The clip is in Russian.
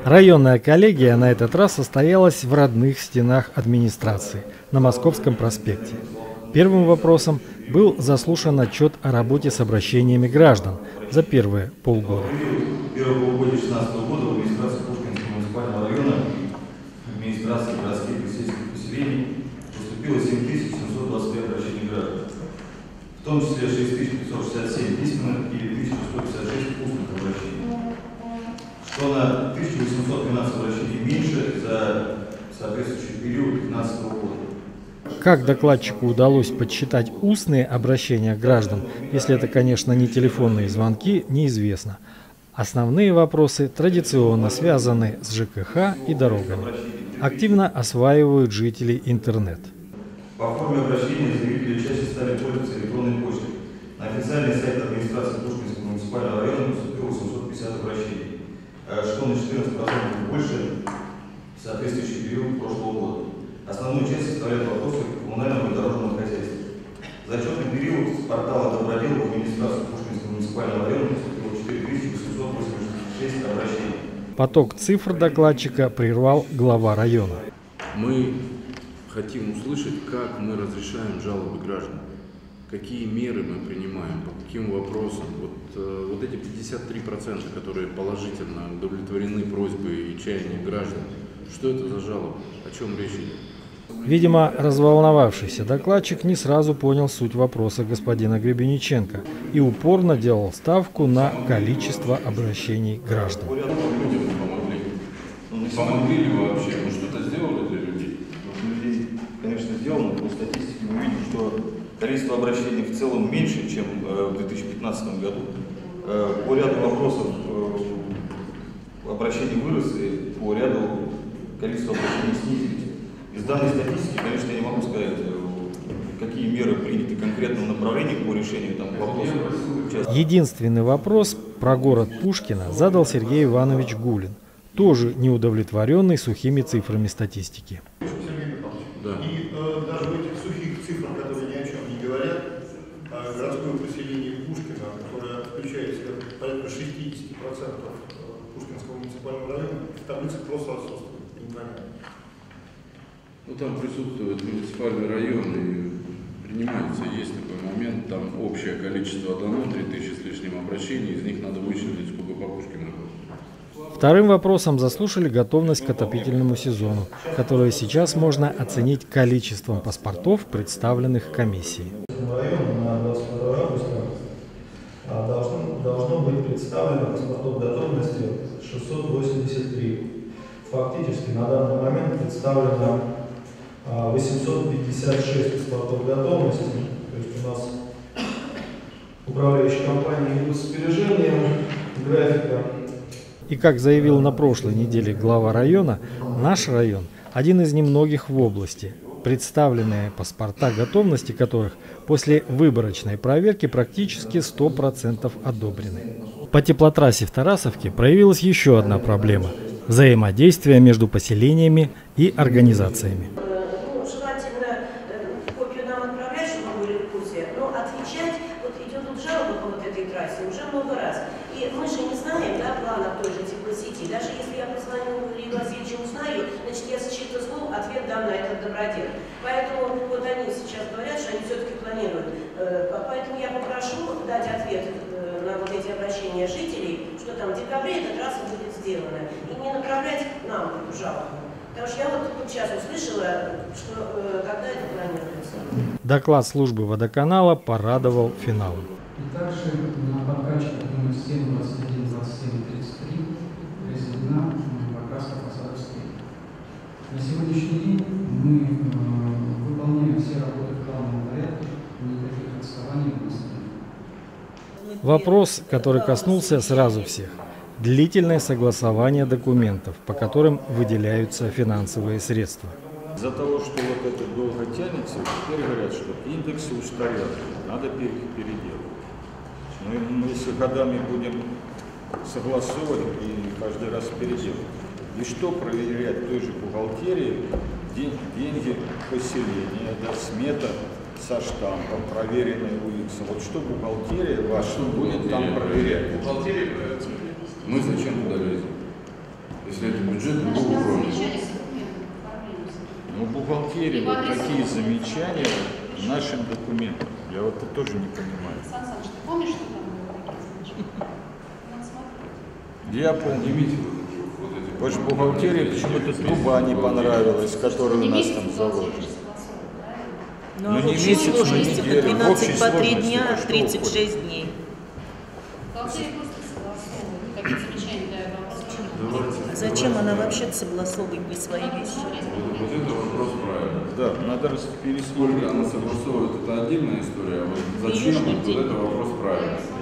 Районная коллегия на этот раз состоялась в родных стенах администрации на Московском проспекте. Первым вопросом был заслушан отчет о работе с обращениями граждан за первые полгода. Первое полугодие 2016 года в администрации Пушкинского муниципального района, администрации городских и сельских поселений поступило 7725 обращений граждан, в том числе 6567 письменных и 1156 устных обращений, что на 1812 обращений меньше за соответствующий период 2015 года. Как докладчику удалось подсчитать устные обращения граждан, если это, конечно, не телефонные звонки, неизвестно. Основные вопросы традиционно связаны с ЖКХ и дорогами. Активно осваивают жители интернет. По форме обращения заявители чаще стали пользоваться электронной почтой. На официальный сайт администрации Пушкинского муниципального района поступило 750 обращений, что на 14% больше соответствующий период прошлого года. Основную часть составляют вопросы коммунального и дорожного хозяйства. За отчетный период с портала Добродел в администрацию Пушкинского муниципального района поступило 4886 обращений. Поток цифр докладчика прервал глава района. Мы хотим услышать, как мы разрешаем жалобы граждан, какие меры мы принимаем, по каким вопросам. Вот эти 53%, которые положительно удовлетворены просьбы и чаяния граждан, что это за жалобы, о чем речь идет? Видимо, разволновавшийся докладчик не сразу понял суть вопроса господина Гребенниченко и упорно делал ставку на количество обращений граждан. Людям помогли. Помогли ли вообще? Мы что-то сделали для людей? Для людей, конечно, сделано. По статистике мы видим, что количество обращений в целом меньше, чем в 2015 году. По ряду вопросов обращений выросли, по ряду количество обращений снизились. Из данной статистики, конечно, я не могу сказать, какие меры приняты в конкретном направлении по решению там вопросов. Единственный вопрос про город Пушкино задал Сергей Иванович Гулин, тоже неудовлетворенный сухими цифрами статистики. Да. И даже в этих сухих цифрах, которые ни о чем не говорят, городское поселение Пушкино, которое включает в себя порядка 60% Пушкинского муниципального района, в таблице просто отсутствует. Ну, там присутствует муниципальный район и принимается, есть такой момент, там общее количество дано, 3000 с лишним обращений, из них надо вычислить, сколько по Пушкину. Вторым вопросом заслушали готовность к отопительному сезону, которую сейчас можно оценить количеством паспортов, представленных комиссией. На 22 августа должно быть представлено паспортов готовности 683. Фактически на данный момент представлено 856 паспортов готовности. То есть у нас управляющая компания идут с опережением графика. И как заявил на прошлой неделе глава района, наш район один из немногих в области, представленные паспорта готовности которых после выборочной проверки практически 100% одобрены. По теплотрассе в Тарасовке проявилась еще одна проблема – взаимодействие между поселениями и организациями. Желательно копию нам отправлять, чтобы мы были в курсе, но отвечать, вот идет тут жалоба по вот этой трассе уже много раз. И мы же не знаем, да, планов той же теплосети. Даже если я позвоню Илье Васильевичу, узнаю, значит, я с чьих-то слов ответ дам на этот добродел. Поэтому вот они сейчас говорят, что они все-таки планируют. Поэтому я попрошу дать ответ на вот эти обращения жителей, что там в декабре эта трасса будет сделана. И не направлять нам эту жалобу. Потому что я вот сейчас услышала, что когда это планируется. Доклад службы водоканала порадовал финалом. И также на подкачке номер 7, 21, 27 и 33 произведена покраска фасадов стен. На сегодняшний день мы выполняем все работы в плановом порядке, никаких отставаний у нас нет. Вопрос, который коснулся сразу всех. Длительное согласование документов, по которым выделяются финансовые средства. Из-за того, что вот это долго тянется, теперь говорят, что индексы устарели, надо переделать. Мы если годами будем согласовывать и каждый раз переделать. И что проверять той же бухгалтерии, деньги поселения, да, смета со штампом, проверенной улицы. Вот что бухгалтерия ваша будет там проверять? Бухгалтерия проверяется. Мы зачем туда лезем? Если это бухгалтерии вот такие замечания к нашим документам? Я вот это тоже не понимаю. Сан Саныч, ты помнишь, что там было такие замечания? Надо смотреть. Я помню. Больше бухгалтерии почему-то труба не понравилась, которая у нас там заложена. Ну, Ну, а в не общей месяц, но сложности по неделю. В общей 12 по 3 сложности дня, это что 36 дней. Бухгалтерия просто согласовывает. Никаких замечаний для вопроса. А зачем она вообще согласовывает не свои вещи? Вот это вопрос правильно. Да, надо Сколько пересколько. она согласовывает, это отдельная история, а вот зачем, вот это вопрос правильный.